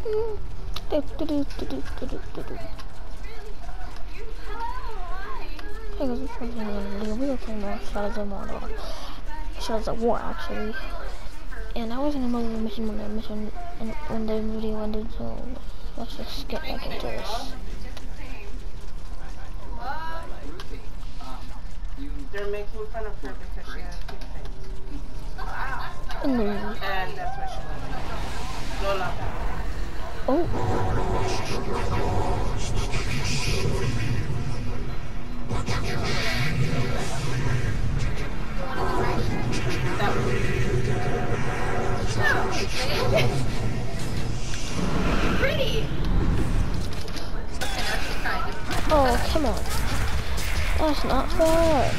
Hey guys, it's Frankie and we were playing more Shadows of Mordor. Shadows of War, actually. And I was in the middle of the mission when the video ended, so let's just get back into this. They're making fun of her because she has two things. In the movie. And that's what she looks like. Lola. Oh. Pretty. Oh, come on. That's not fair.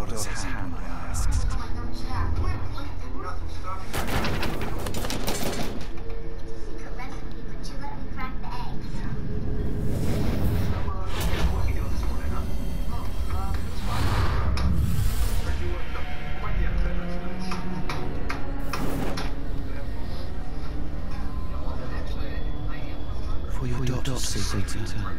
daughter's hand, I asked. For your daughter's sake, Rita.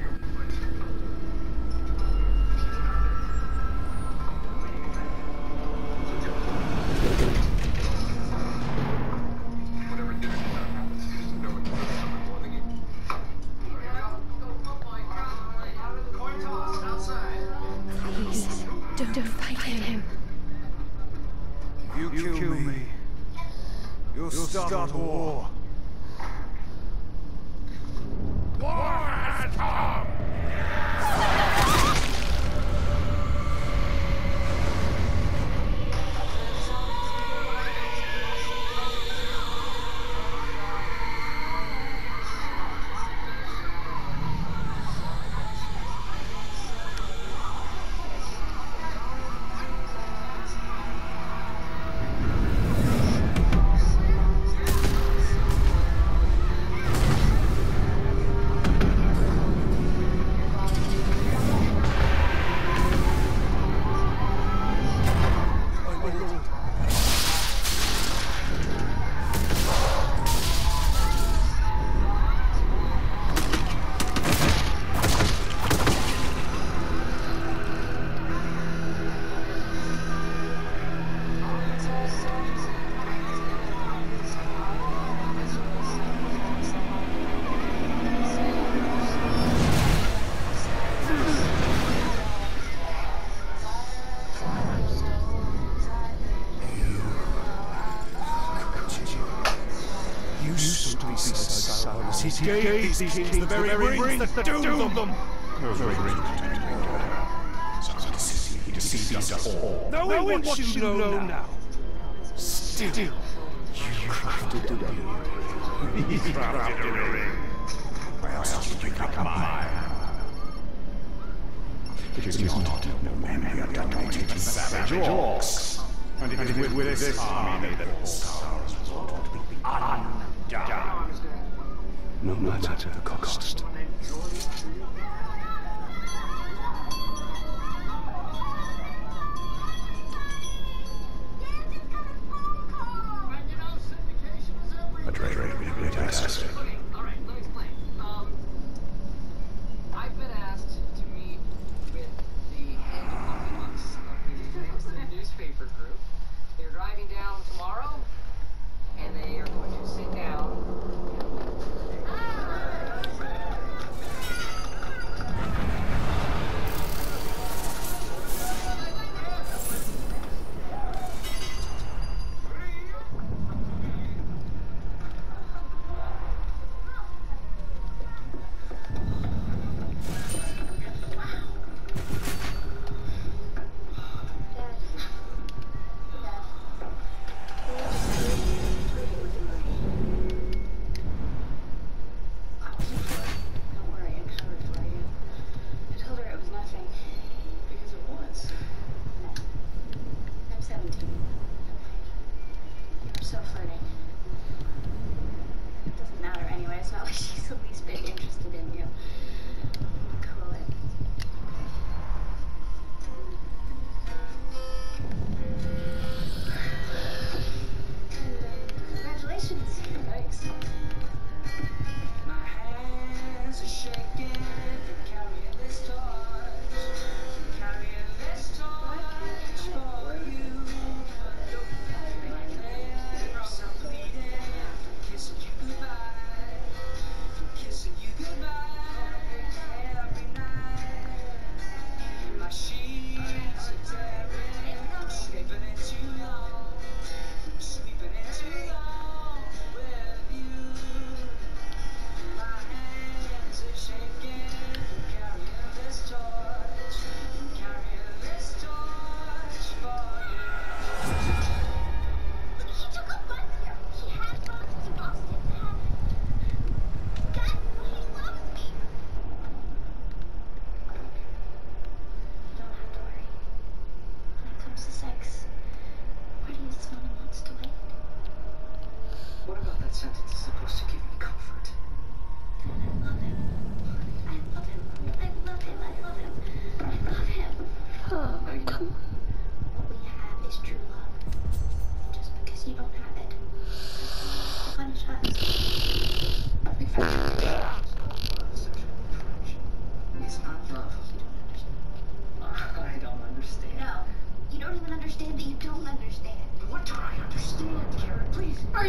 Don't fight him. If you kill me, you'll start a war. War has come! He gave these kings the very rings that doomed them! Those rings he deceived us all. Knowing what you know now. Still, you crafted a ring. He crafted a ring. Why else did you become mine? It is not no men who are dominated by savage orcs. And it is with this army that all stars will be undone. No matter the cost. A traitor, fantastic. All right, let me explain. I've been asked to meet with the head omnibus of the Clemson newspaper group. They're driving down tomorrow, and they are going to sit down.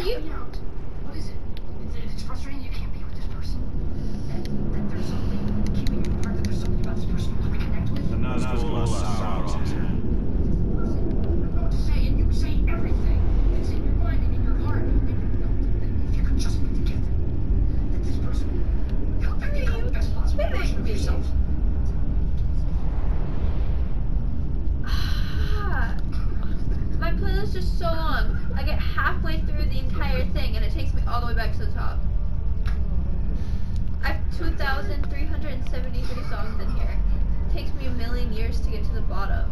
you? What is it? It's frustrating you can't be with this person. That there's something keeping you apart, that there's something about this person you want to connect with. The Nazgul Assault. I don't know what to say, and you say everything. It's in your mind and in your heart. If you could just be together. That this person will help you become the best possible version of yourself. My playlist is so long. I get halfway through the entire thing and it takes me all the way back to the top. I have 2,373 songs in here. It takes me a million years to get to the bottom.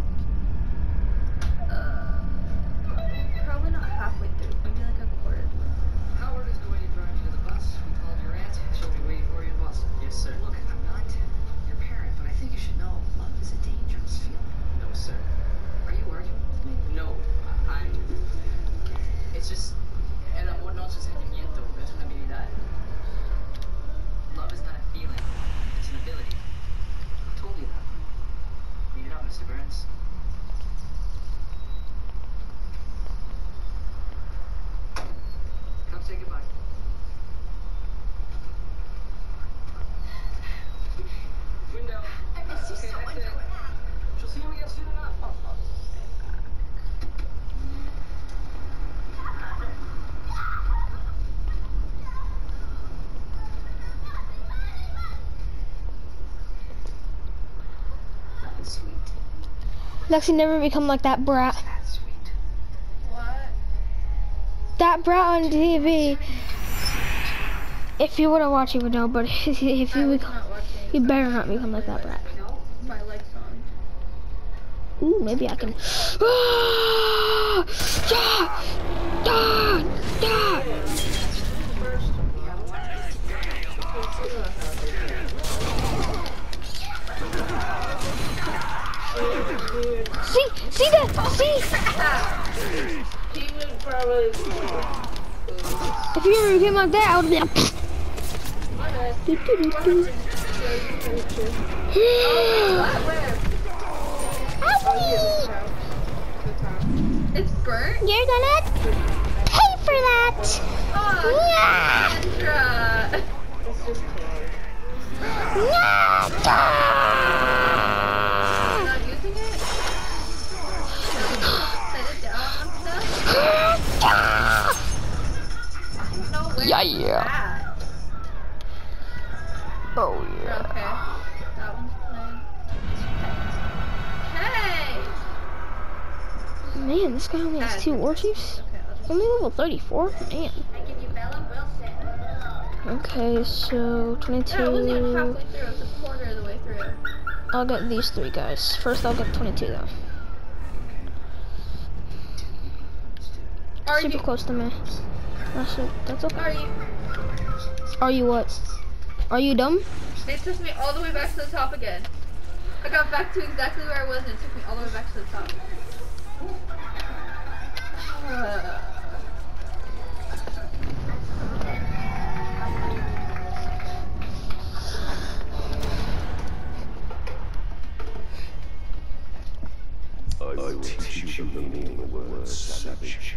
Probably not halfway through, maybe like a quarter. Howard is going to drive you to the bus. We called your aunt. She'll be waiting for you in Boston. Yes, sir. Look, I'm not your parent, but I think you should know love is a dangerous feeling. No, sir. Are you arguing with me? No. It's just, el amor no es un sentimiento, es una habilidad. Love is not a feeling, it's an ability. I told you that. Read it out, Mr. Burns. Come say goodbye. Window. I miss you so much. She'll see you again soon enough. Sweet. Lexi never become like that brat. That's sweet. What? That brat on TV. If you wouldn't watch, you would know. But if you become, Not watching. you better not become like that brat. My lights on. Ooh, maybe I can. See that? See? He would probably. If you ever became like that, I would be like. It's burnt? You're gonna pay for that. Oh, Sandra. It's just Not using it? Set it down and stuff? No way. Yeah. That. Oh yeah. Okay. That one's playing. Hey! Man, this guy only has 2 war chiefs. Okay, I'll just... Only level 34? Man. I give you Bella Wilson. Okay, so Yeah, I wasn't even 22. halfway through. I was a quarter of the way through. I'll get these 3 guys. First, I'll get 22 though. Are Super you? close to me. That's okay. Are you? Are you what? Are you dumb? It took me all the way back to the top again. I got back to exactly where I was and it took me all the way back to the top. I will teach you the meaning of the word savage.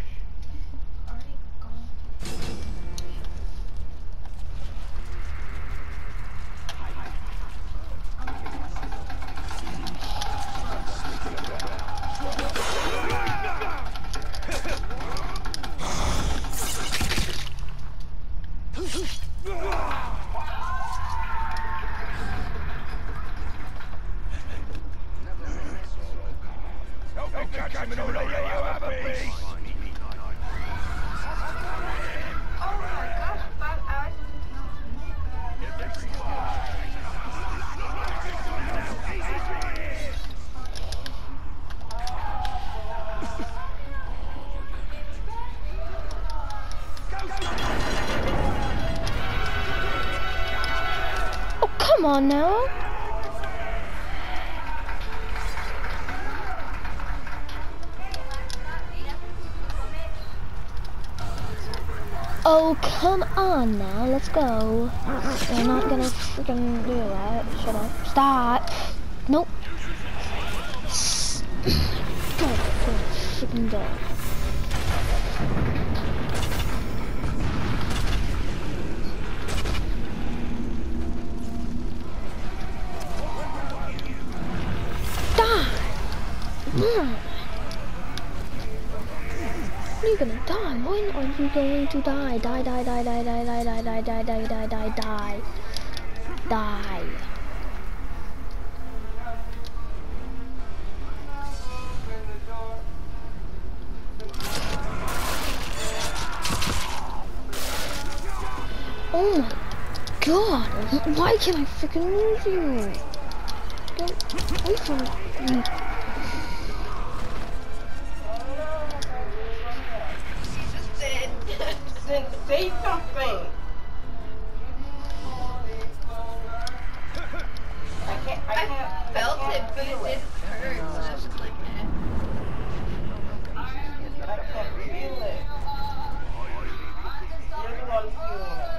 Oh, come on now. Oh, come on now. Let's go. We're not gonna freaking do that. Shut up. Stop. Nope. Go. Freaking go. You're gonna die. When are you going to die? Die, die, die, die, die, die, die, die, die, die, die, die, die. Die. Oh my god. Why can't I freaking lose you? Get away from me. Say something. I Felt it, but it feel didn't hurt. So I was just like, eh. I can't feel it. You're the one feeling it.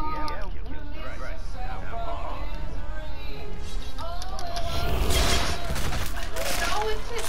No, it's just.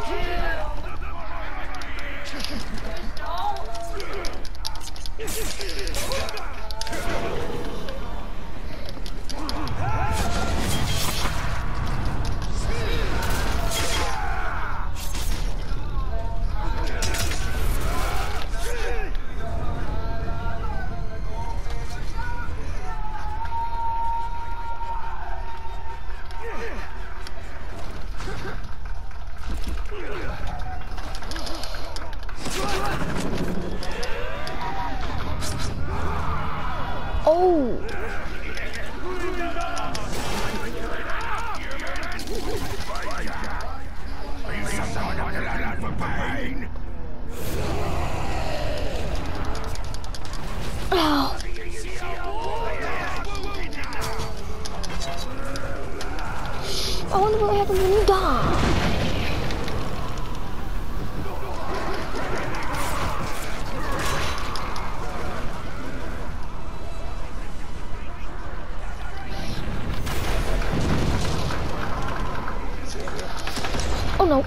Oh! Ow! I wonder what happens when you die. Oh no.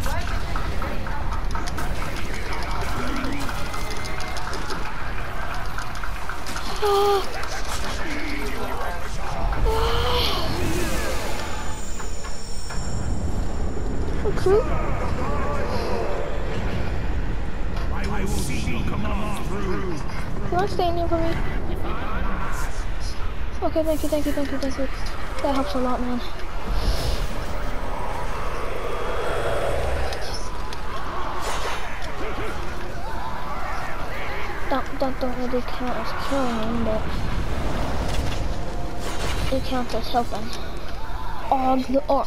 Okay. I will see you come on through. You want to stay in here for me? Okay, thank you, thank you, thank you, thank you. That helps a lot, man. Don't really count as killing, but it counts as helping. Og the Ark.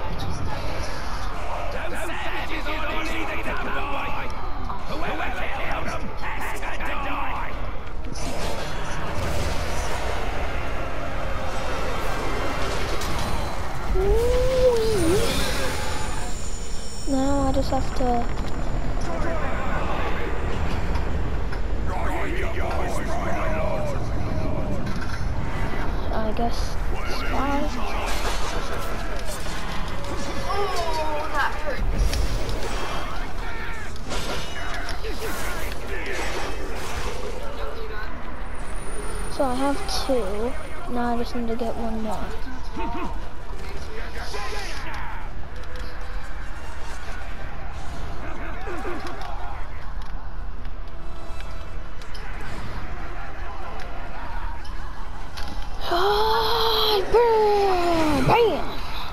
Now I just have to. I guess spy. Oh, that hurts. So I have 2. Now I just need to get 1 more. Bam!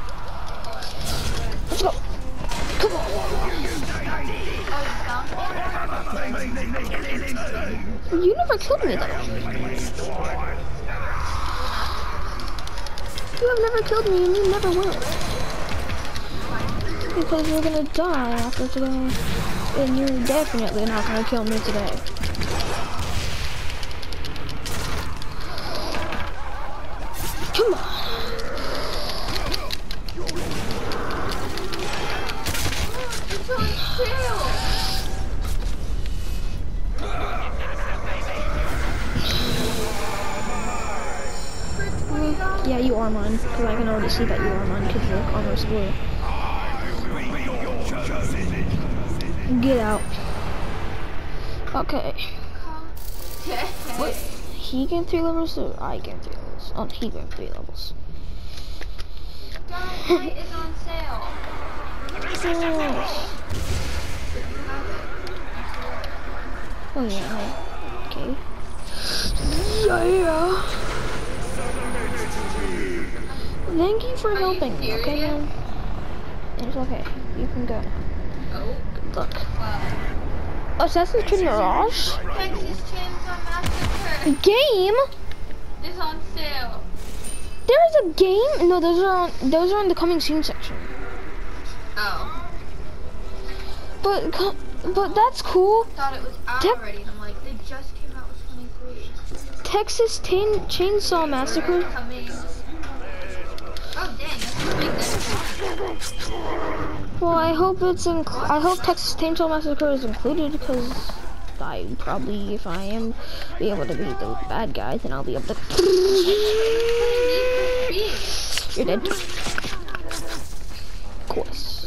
Let's go. Come on. You never killed me though. You have never killed me and you never will. Because you're gonna die after today. And you're definitely not gonna kill me today. Come on. Yeah, you are mine, because I can already see that you are mine, because your armor's blue. Get out. Okay. Wait, he gained 3 levels, or I gained 3 levels? Oh, he gained 3 levels. Dynamite is on sale. Yes. Oh yeah, okay. Yeah. Thank you for helping me, okay, man? It's okay. You can go now. Oh, Good luck. wow. Assassin's Creed Mirage? Texas Chainsaw Massacre Game? is on sale. There's a game? No, those are in the coming soon section. Oh. But that's cool. Thought it was out already. And I'm like, they just came out with 23. Texas Chainsaw Massacre. Coming. Oh dang, that's coming then. Well, I hope I hope Texas Chainsaw Massacre is included because I probably, if I am, be able to beat the bad guy, then I'll be able to. You're dead. Of course.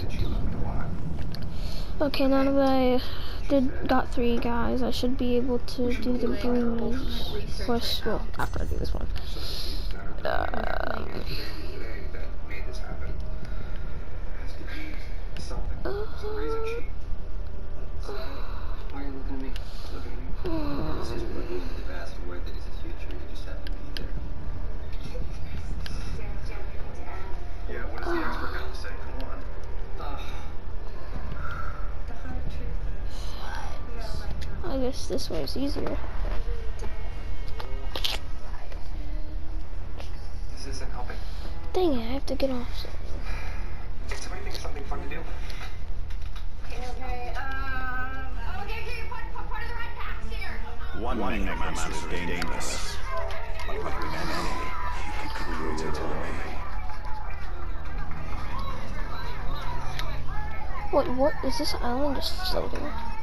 Okay, now that I got 3 guys, I should be able to do the bruise. First, well, after I do this one. Why are you looking at me? Look at me. This is what you the vast word that is the future. You just have to be there. Yeah, what is the expert going to say? Come on. I guess this way is easier. This isn't helping. Dang it, I have to get off. Can somebody think of something fun to do? Okay, put part of the red packs here. One necromancer is dangerous. But with an enemy, he can create a way. Wait, what is this island just floating?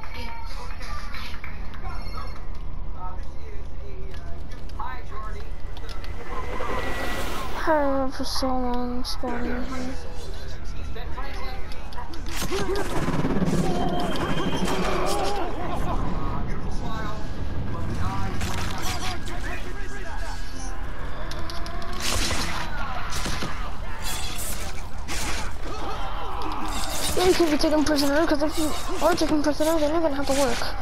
I remember for so long spawning here. Yeah, you can't be taken prisoner, because if you are taken prisoner, then you're gonna have to work.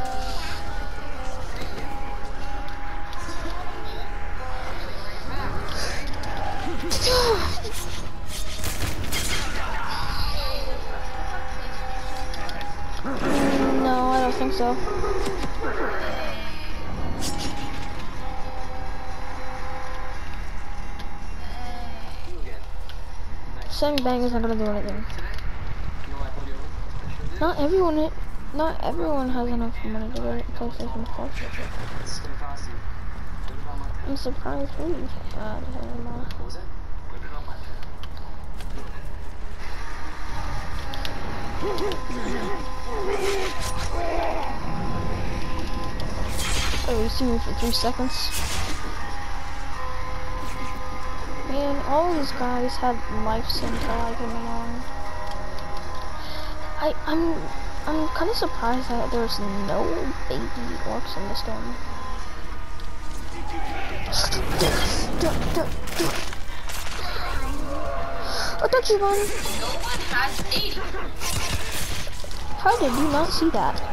No, I don't think so. Sammy Bang is not gonna do anything. Not everyone has enough money to get PlayStation 4. I'm surprised we had him. Oh, you see me for 3 seconds. Man, all these guys had lives until I came along. I'm kind of surprised that there's no baby orcs in this game. I thought you won. No one has 80. How did you not see that?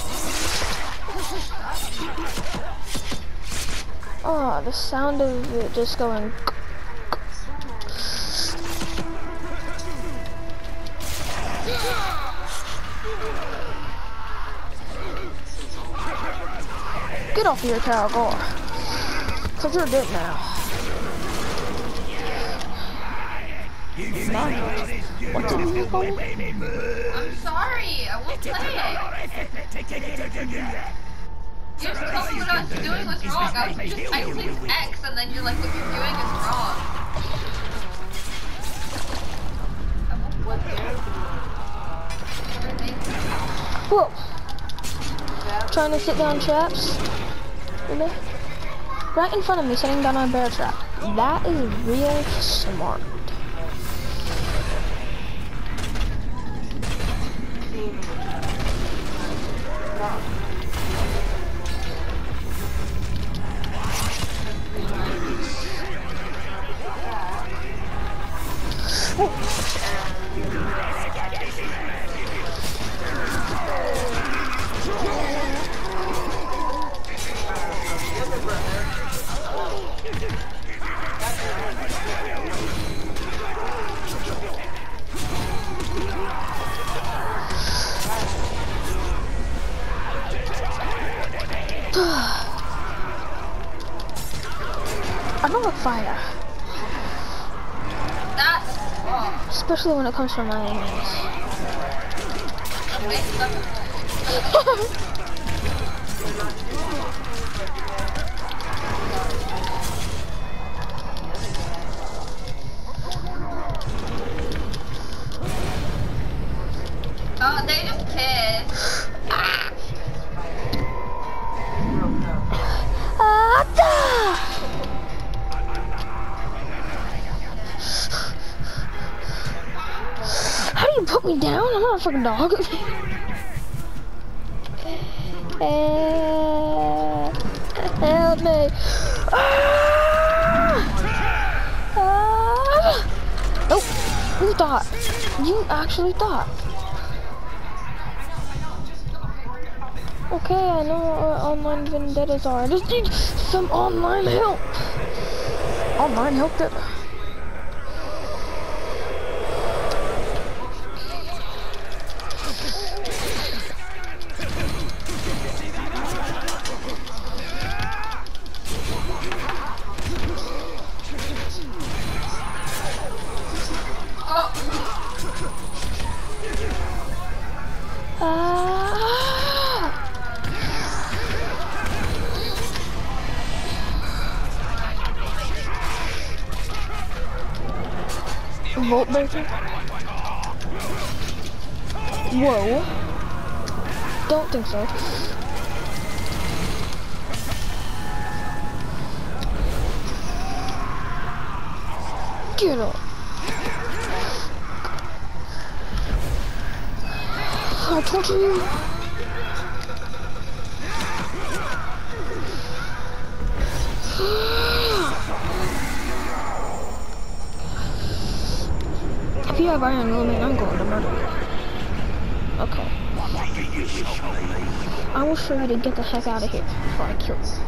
Oh, the sound of it just going. Get off here, Carol, go on. Cause you're dead now. What did you call me? I'm sorry, I won't play it. You just told me what I was doing was wrong. I clicked X and then you're like, what you're doing is wrong. Whoa. Trying to sit down traps. Really? Right in front of me, sitting down on a bear trap. That is real smart. fire. That's Especially when it comes from my enemies. Oh, they just pissed. How do you put me down? I'm not a fucking dog. Help me. Nope. You thought. You actually thought. Okay, I know what online vendettas are. I just need some online help. Online help that. Volt breaker? Whoa. Don't think so. Get up. I torture you. If you have iron limit, I'm going to murder you. Okay. I will show you to get the heck out of here before I kill you.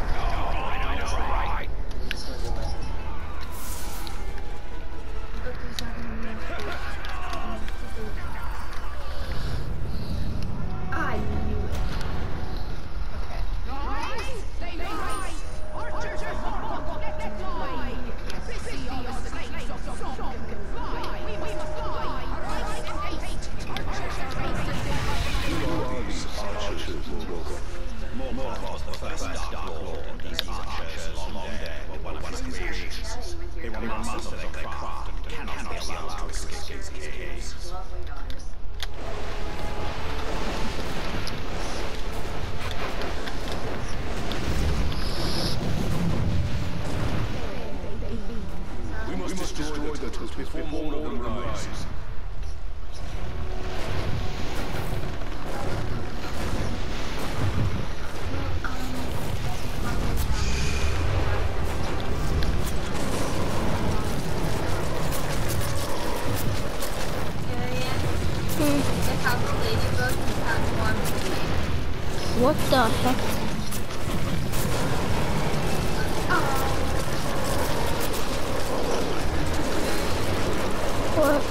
Destroy the tooth before more of them rise. What the heck? What?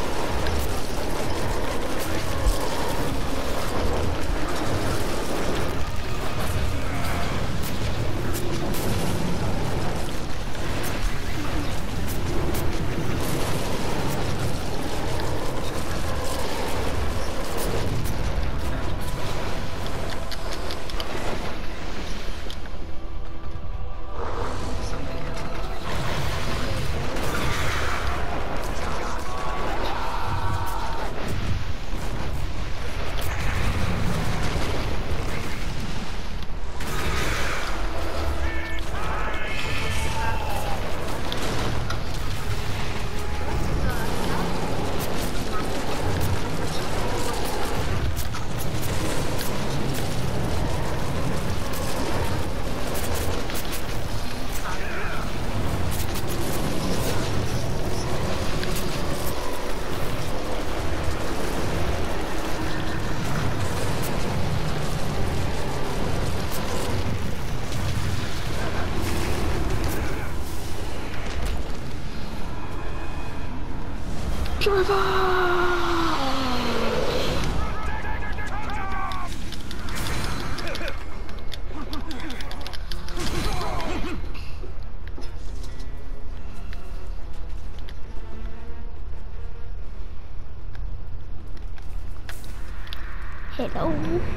Hello.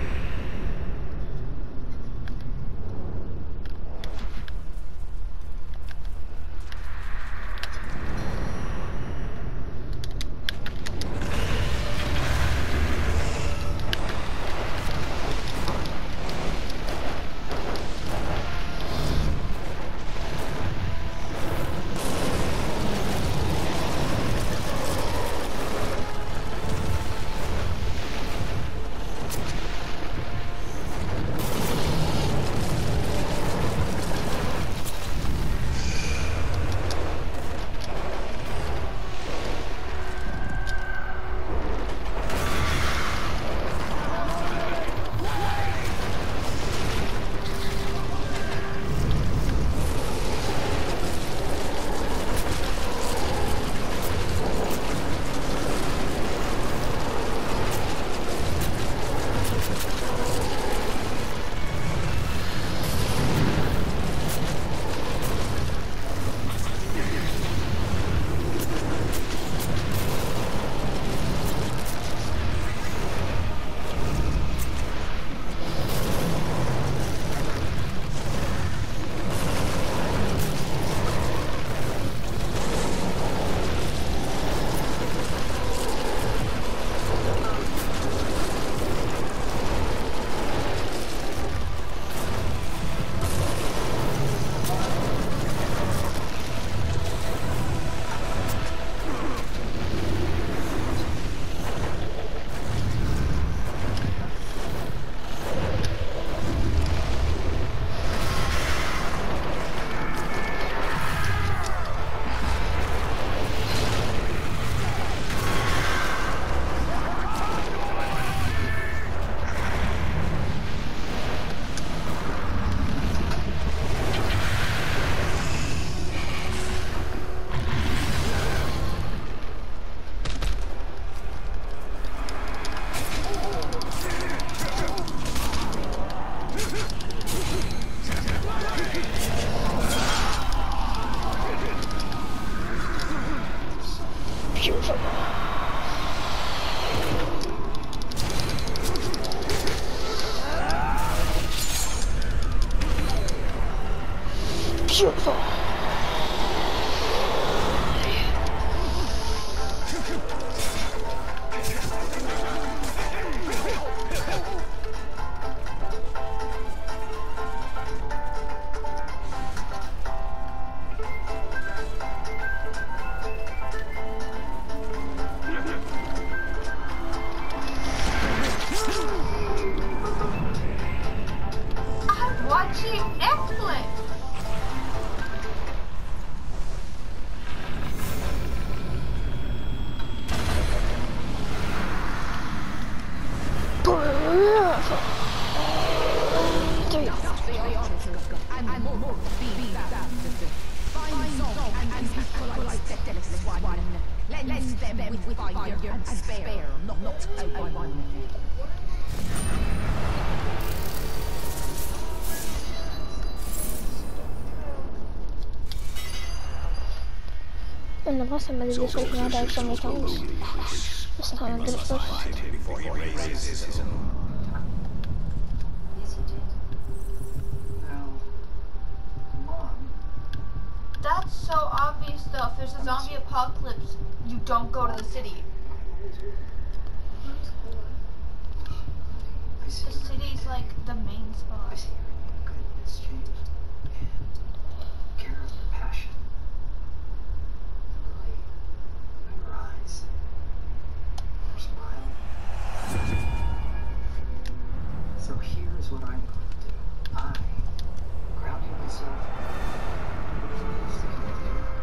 Beautiful. I'm watching Netflix. Lend them with fire and spare, not a one. In the last time I did this mission, I died so many times. This time I did it first. Before he raises his own. Yes, he did. No. Mom. That's so obvious though. If there's a zombie apocalypse, you don't go to the city. I see. The city's like the main I spot. see your goodness, James. And care of your passion. The light in your eyes. Your smile. So here's what I'm going to do. I, grounding myself, sticking with you.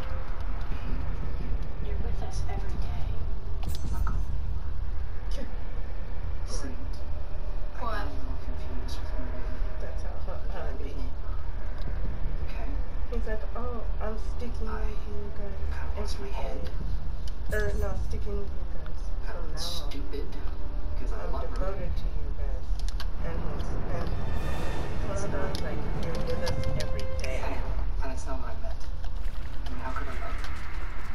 You're with us every day. I'm not going anywhere. See? I What? got a little confused with where That's how I'd it be. be. Okay. He's like, oh, I'm sticking with you Kinda guys lost my every head. day. Or no, sticking with you guys Kind from of now on. stupid. Because I I'm love her. devoted to you guys. And whatever, like, you're with us every day. Yeah, and that's not what I meant. I mean, how could I love you?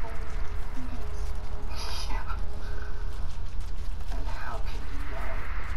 Yeah. And how can you know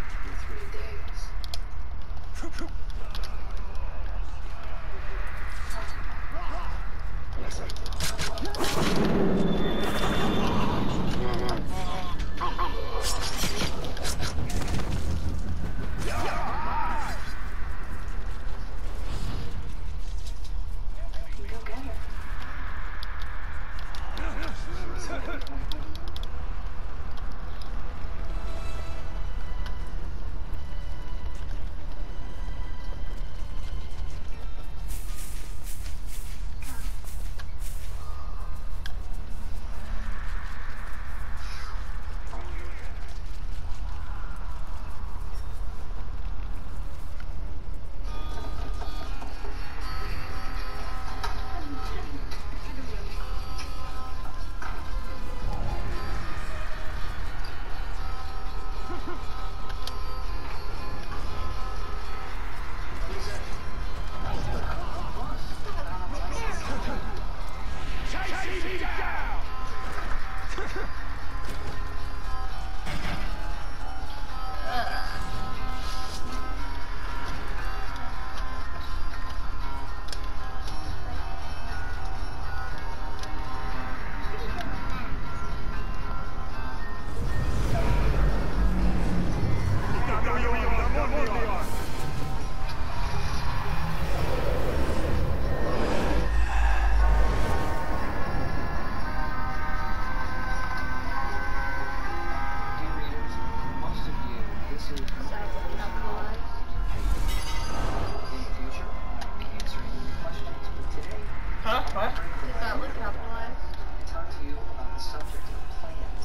Huh? What? Is that like capitalized? Talk to you about the subject of plans.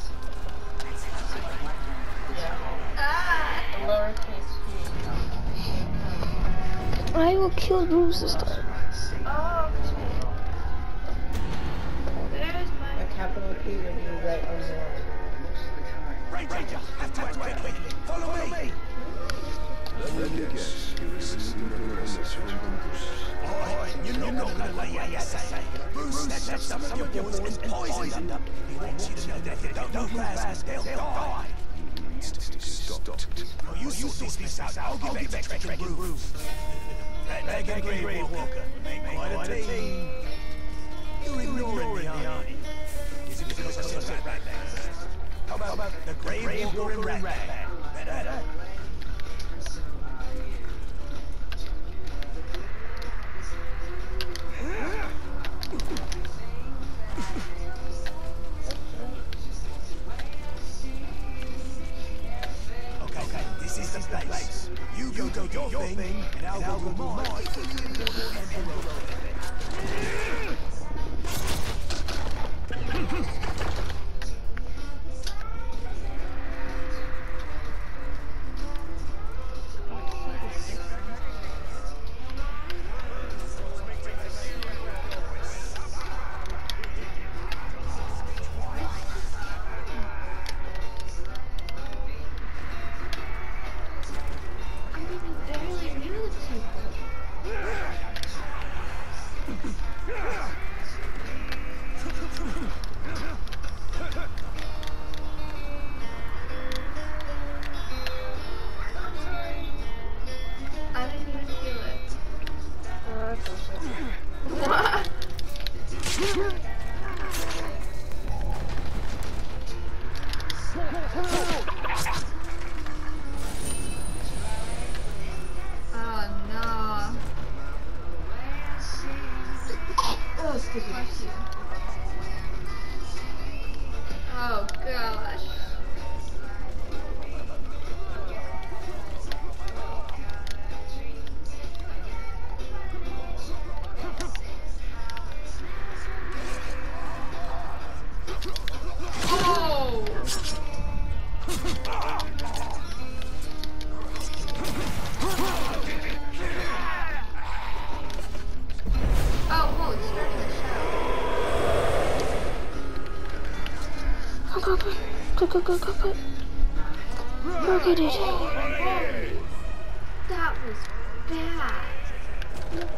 Yeah. Ah! The lowercase g. I will kill Bruce this time. Oh, there's my. A capital P would be right on the line. Ranger, follow me. Let me guess. You received a message from Bruce. You know that way, say. Bruce snatched some of your boys and poisoned them. He wants you to know that if you don't move fast, they'll die. Needs to be stopped. Oh, you sort this out. I'll give back to Bruce. Red and Grey Walker make quite a team. You're ignoring me, aren't you? Is it because I said Rat Bag? How about the Grey Walker and Rat Bag? Better. Okay, this is the place. You go do your thing, and I'll go do mine. I didn't even feel it. What? Oh no. Oh, excuse me. Bless you. Oh gosh. Oh! Oh, whoa, it's starting to show. Go. Look at it. That was bad.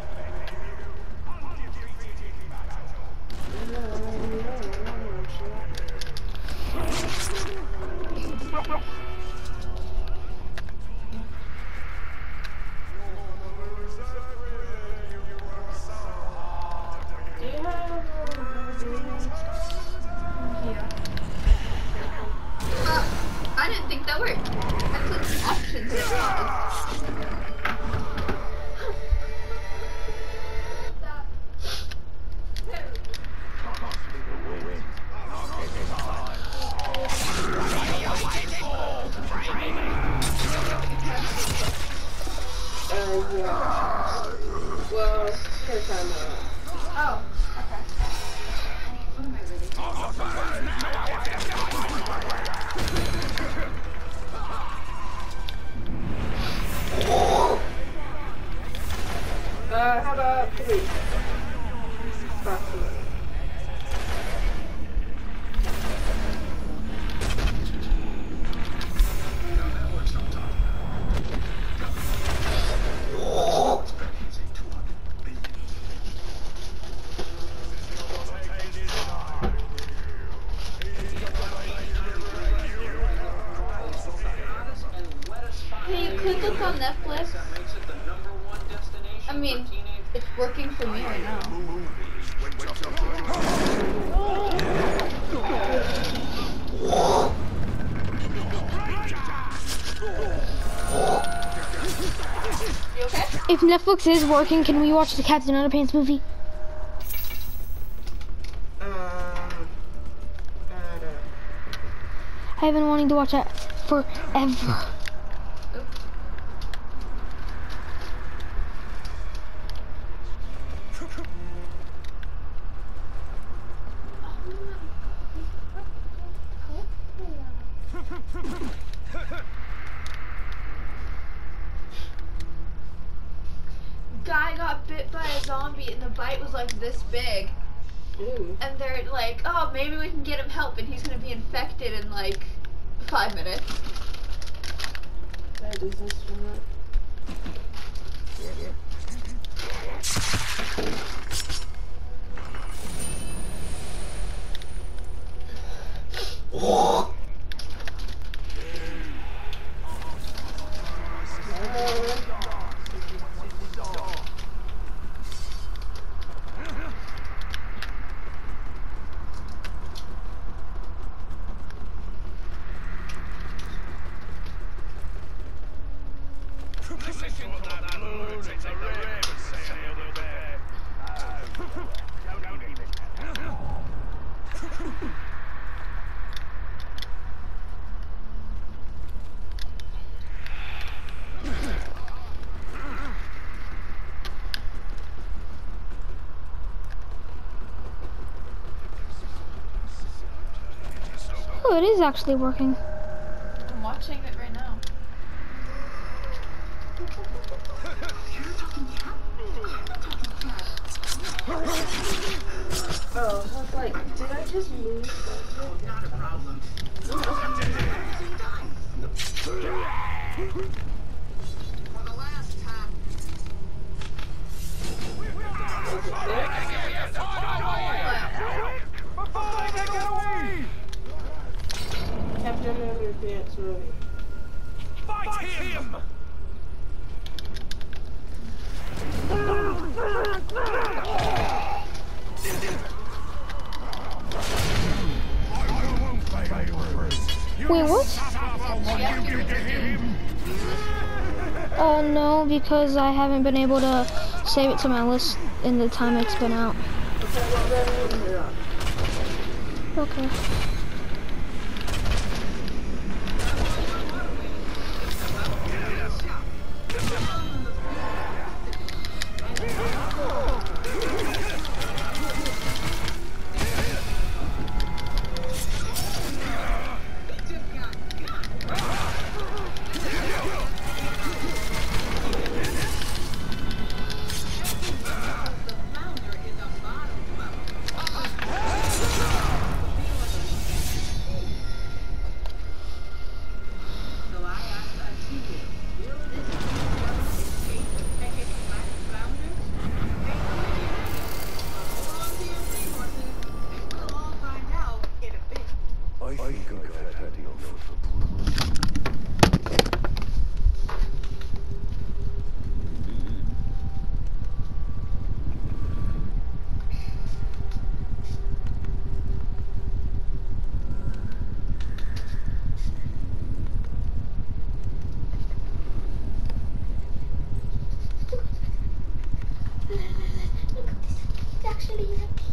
Do you have I didn't think that worked. I clicked options. It was. yeah. Well, here's time out. Oh, okay. How about 3? Approximately. Can you click up on Netflix? I mean, it's working for me right now. You okay? If Netflix is working, can we watch the Captain Underpants movie? I don't know. I've been wanting to watch that forever. guy got bit by a zombie and the bite was like this big. Ew. And they're like, oh, maybe we can get him help and he's gonna be infected in like 5 minutes. That is this one. Oh, it is actually working. I'm watching it right now. Oh, I was like, did I just lose something? Not a problem. For the last time. Captain Underpants ready. Fight him! Wait, what? No, because I haven't been able to save it to my list in the time it's been out. Okay. I think I've had enough. Look, it's actually in a